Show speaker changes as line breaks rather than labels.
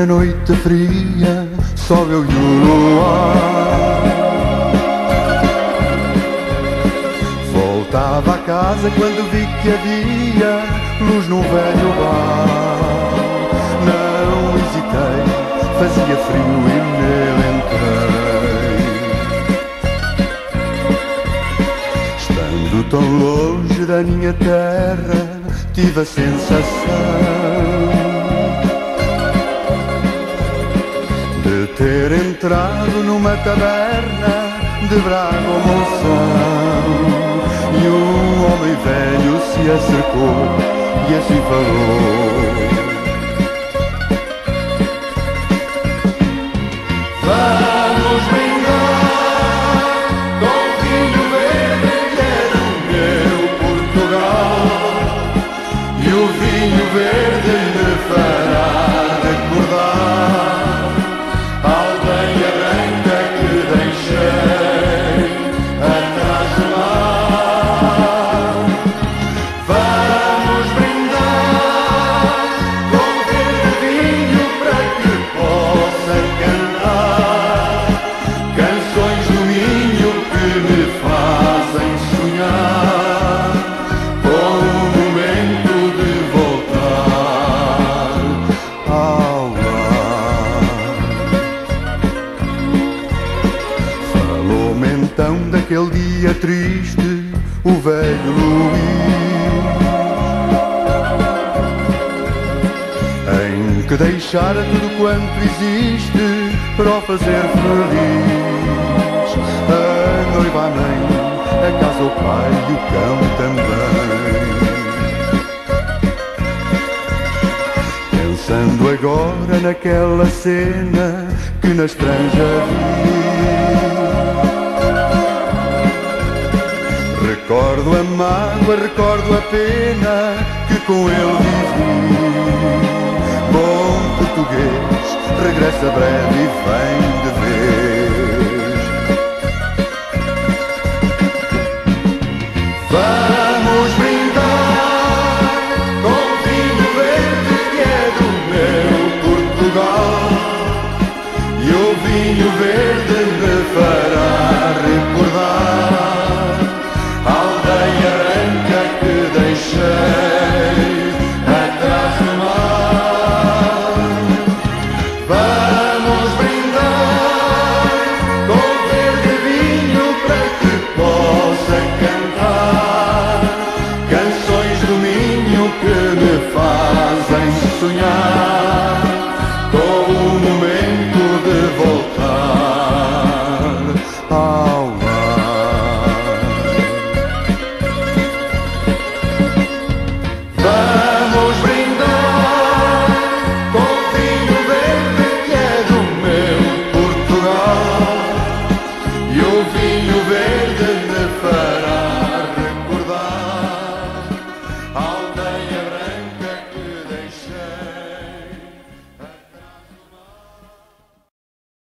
na noite fria, só eu e o luar. Voltava a casa quando vi que havia luz num velho bar. Não hesitei, fazia frio e nele entrei. Estando tão longe da minha terra, tive a sensação de ter entrado numa taberna de brava moção. E um homem velho se acercou e assim falou: vamos brindar com vinho verde que é do meu Portugal. E o vinho verde me fará recordar a aldeia branca que deixei atrás do mar. Vamos brindar com verde vinho para que possa cantar canções do Minho que me fazem sonhar com o momento de voltar ao lar. Falou-me então daquele dia triste o velho Luís, em que deixara tudo quanto existe para o fazer feliz. A noiva, a mãe, a casa, o pai e o cão também. Pensando agora naquela cena que na estranja vi, recordo a mágoa, recordo a pena que com ele vivi. Bom português, regressa breve e vem de vez.